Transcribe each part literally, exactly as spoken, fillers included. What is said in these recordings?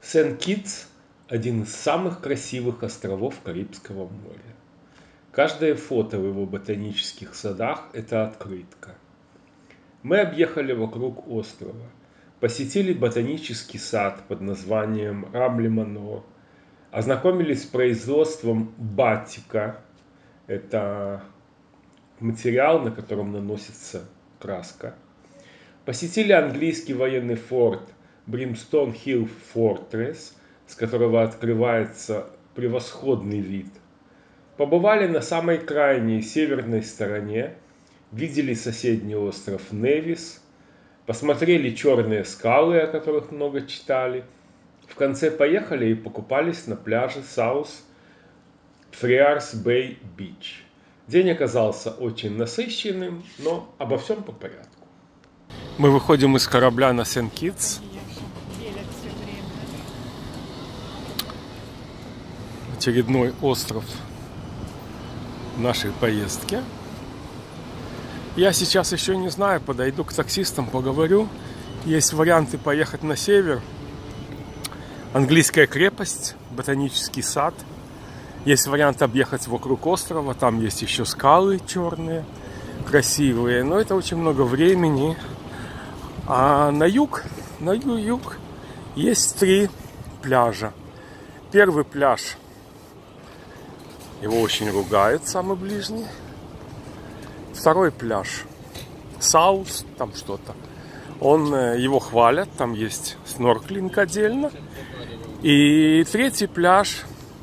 Сент-Китс – один из самых красивых островов Карибского моря. Каждое фото в его ботанических садах – это открытка. Мы объехали вокруг острова, посетили ботанический сад под названием Рамли-Манор, ознакомились с производством батика – это материал, на котором наносится краска. Посетили английский военный форт Бримстон Хилл Фортресс, с которого открывается превосходный вид. Побывали на самой крайней северной стороне, видели соседний остров Невис, посмотрели черные скалы, о которых много читали. В конце поехали и покупались на пляже Саус Фриарс Бэй Бич. День оказался очень насыщенным, но обо всем по порядку. Мы выходим из корабля на Сент-Китс. Очередной остров нашей поездки. Я сейчас еще не знаю, подойду к таксистам, поговорю. Есть варианты поехать на север. Английская крепость, ботанический сад. Есть вариант объехать вокруг острова. Там есть еще скалы черные, красивые. Но это очень много времени. А на юг, на юг есть три пляжа. Первый пляж, его очень ругают, самый ближний. Второй пляж, Саус, там что-то. Он, его хвалят, там есть снорклинг отдельно. И третий пляж,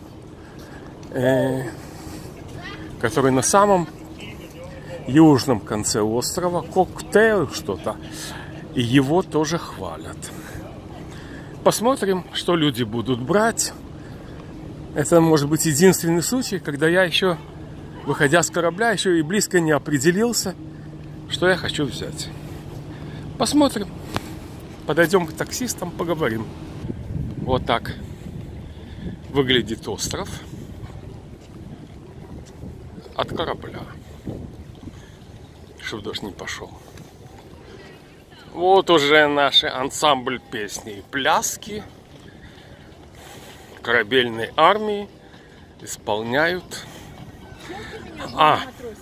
э, который на самом южном конце острова, Коктейл что-то. И его тоже хвалят. Посмотрим, что люди будут брать. Это может быть единственный случай, когда я еще, выходя с корабля, еще и близко не определился, что я хочу взять. Посмотрим. Подойдем к таксистам, поговорим. Вот так выглядит остров от корабля. Чтобы дождь не пошел. Вот уже наш ансамбль песни и пляски корабельной армии исполняют. А,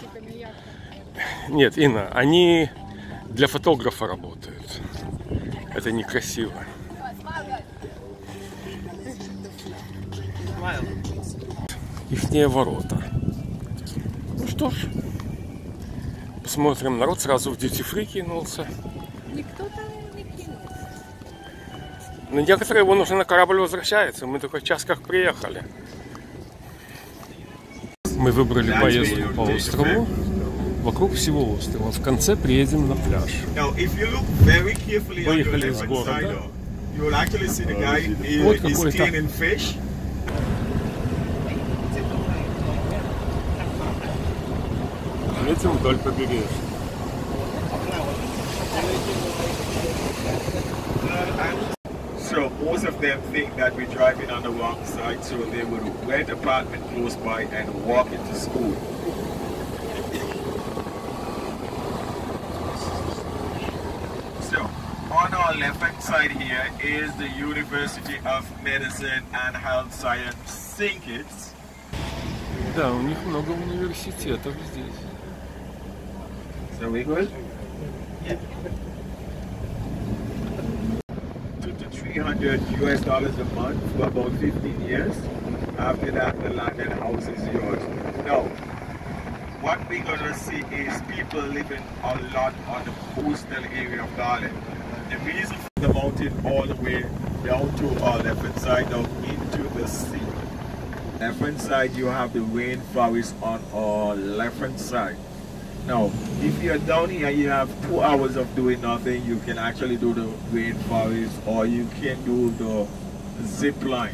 нет, Инна, они для фотографа работают. Это некрасиво. Ихние ворота. Ну что ж, посмотрим. Народ сразу в дьюти-фри кинулся. Никто там не кинулся. Но некоторые вон уже на корабль возвращаются. Мы только час как приехали. Мы выбрали поездку по острову. Вокруг всего острова. В конце приедем на пляж. Выехали из города. Вот какой-то. Метим вдоль побережья. So most of them think that we're driving on the wrong side, so they would rent an apartment close by and walk into school. So on our left hand side here is the University of Medicine and Health Science, Saint-Kitts. Да, у них много университетов здесь. So we good? Yeah. three hundred U S dollars a month for about fifteen years. After that, the land and house is yours. Now, what we're going to see is people living a lot on the coastal area of Garland. The reason for the mountain all the way down to our left hand side, down into the sea. Left hand side, you have the rainforest on our left hand side. Now, if you're down here, you have two hours of doing nothing. You can actually do the rainforest, or you can do the zip line.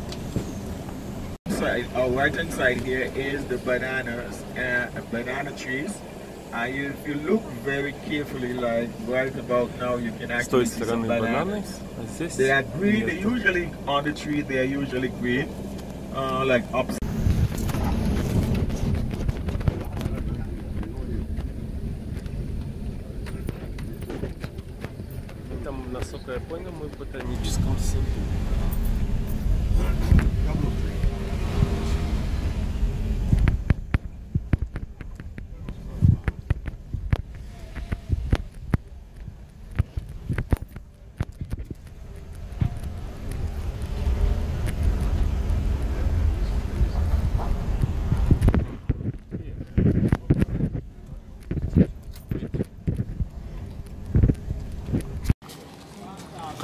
Side, our right hand side here is the bananas and uh, banana trees. And you, if you look very carefully, like right about now, you can actually see some bananas. They are green. They usually on the tree. They are usually green, uh, like up. Там, насколько я понял, мы в ботаническом саду.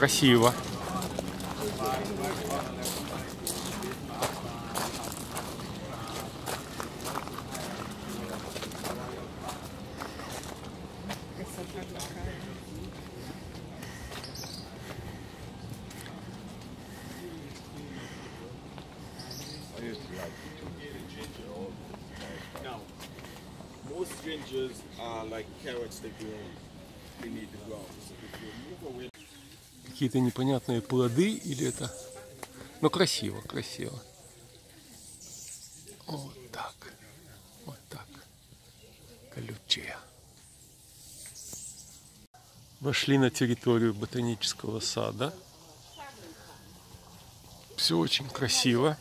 Красиво. No. Most gingers are like carrots that grow. They need to grow. So if you move away. Какие-то непонятные плоды или это... Ну, красиво, красиво. Вот так. Вот так. Колючая. Вошли на территорию ботанического сада. Все очень красиво.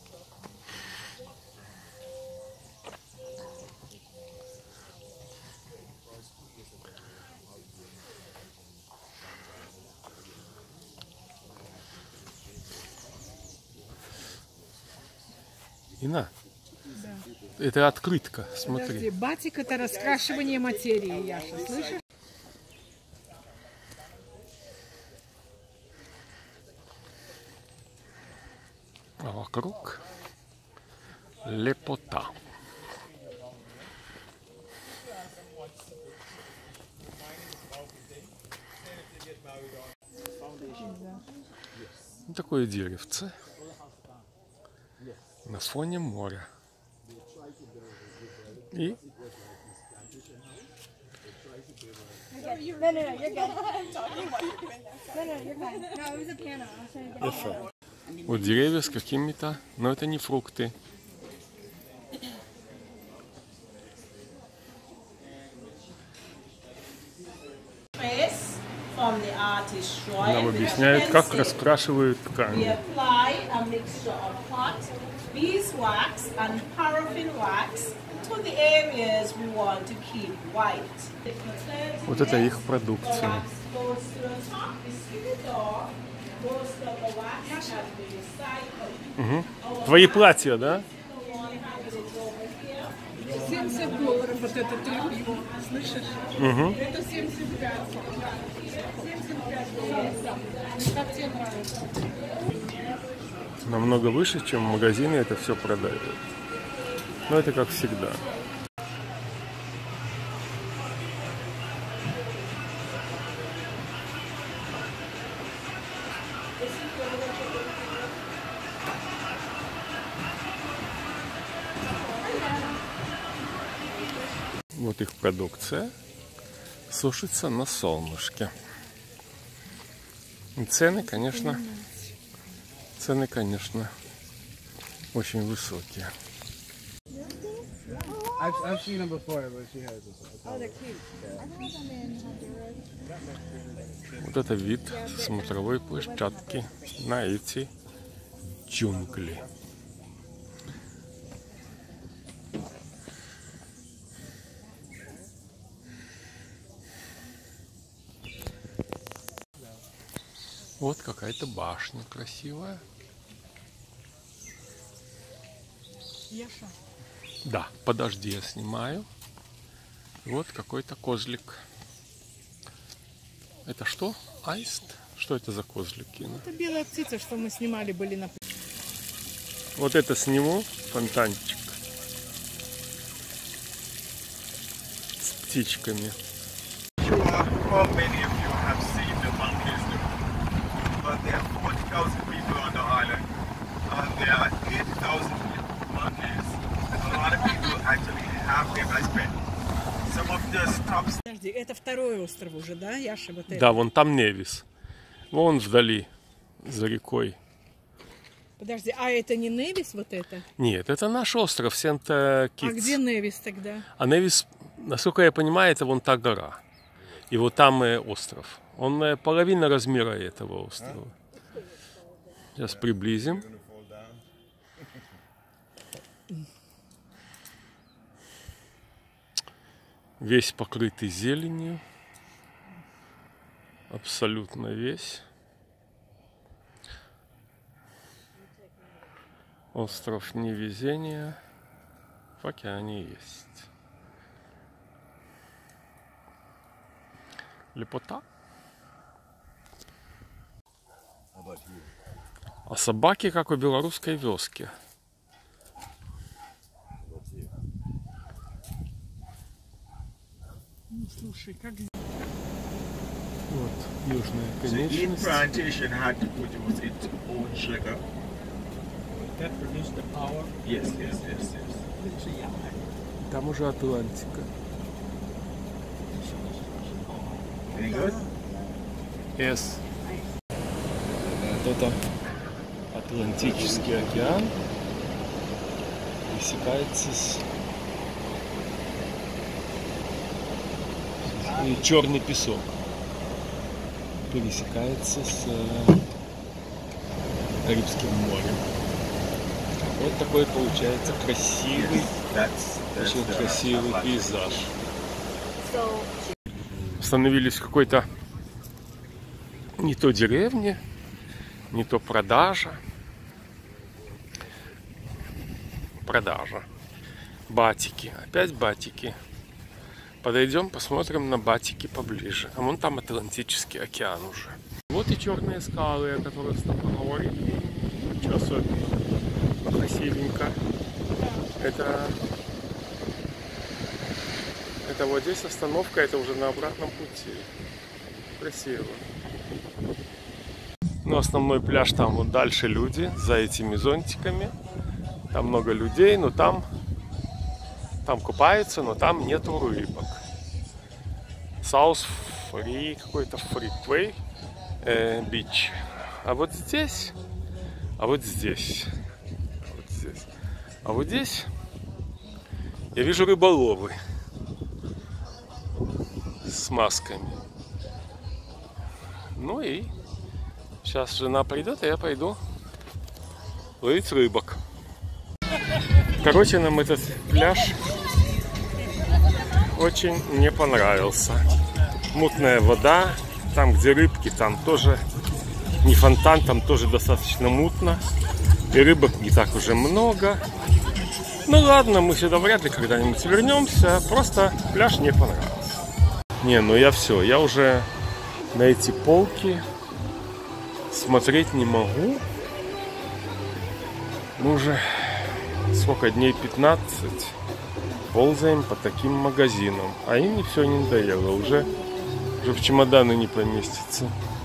Ина, Да. это открытка, смотри. Подожди, батик — это раскрашивание материи, Яша, слышишь? А вокруг лепота. Такое деревце на фоне моря. И No, no, no, you're good. No, no, you're fine. No, it was a piano. I was trying to get it. вот деревья с какими-то, но это не фрукты. From the artist drawing. Нам объясняют, как раскрашивают We ткани. apply a mixture of hot beeswax and paraffin wax to the areas we want to keep white. Вот это их продукция. Wax goes to the top, you see the door, most of the wax has been recycled. Твои платья, да? семьдесят долларов вот это тряпье, слышишь? Это семьдесят пять. семьдесят пять долларов. Как тебе нравится? Намного выше, чем в магазине это все продают. Но это как всегда. Вот их продукция сушится на солнышке. И цены, конечно, цены, конечно, очень высокие. I've, I've seen them before, but she has this. Oh, they're cute. Вот это вид смотровой площадки на эти джунгли. Вот какая-то башня красивая. Яша. Да, подожди, я снимаю. Вот какой-то козлик. Это что? Аист? Что это за козлики? Это белая птица, что мы снимали были на... Вот это сниму, фонтанчик. С птичками. Sure how many of you have seen the monkeys do, but there are forty thousand people on the island, and there are eighty thousand monkeys. A lot of people actually have them as pets. Some of the stops. Подожди, это второй остров уже, да, Яша? Вот это. Да, вон там Невис. Вон вдали, за рекой. Подожди, а это не Невис вот это? Нет, это наш остров, Сент-Китс. А где Невис тогда? А Невис, насколько я понимаю, это вон та гора. И вот там э, остров. Он э, половина размера этого острова. Сейчас приблизим. Весь покрытый зеленью. Абсолютно весь. Остров невезения в океане есть. Лепота. А собаки, как у белорусской вёски. Ну, слушай, как... Вот, южная конечность. Plantation had to produce its own sugar. That produced the power. Yes, yes, yes, yes. Там уже Атлантика. Any good? Yes. Это Атлантический океан. Пересекается с... И черный песок. Пересекается с Карибским морем. Вот такой получается красивый, That's, that's очень the красивый Atlantic. пейзаж. Остановились в какой-то не то деревне, не то продажа. Продажа. Батики. Опять батики. Подойдем, посмотрим на батики поближе. А вон там Атлантический океан уже. Вот и черные скалы, о которых мы поговорили. Ничего особенного. Красивенько. Это... Это вот здесь остановка, это уже на обратном пути. Красиво. Ну, основной пляж там вот дальше люди, за этими зонтиками. Там много людей, но там... Там купаются, но там нету рыбок. South Free, какой-то Freeway э, Beach. А вот здесь, а вот здесь, вот здесь, а вот здесь я вижу рыболовы с масками. Ну и сейчас жена придет, и я пойду ловить рыбок. Короче, нам этот пляж очень не понравился. Мутная вода, там где рыбки, там тоже не фонтан, там тоже достаточно мутно. И рыбок не так уже много. Ну ладно, мы сюда вряд ли когда-нибудь вернемся. Просто пляж не понравился. Не, ну я все, я уже на эти полки смотреть не могу. Мы уже сколько дней, пятнадцать, ползаем по таким магазинам. А им все не надоело. Уже, уже в чемоданы не поместится.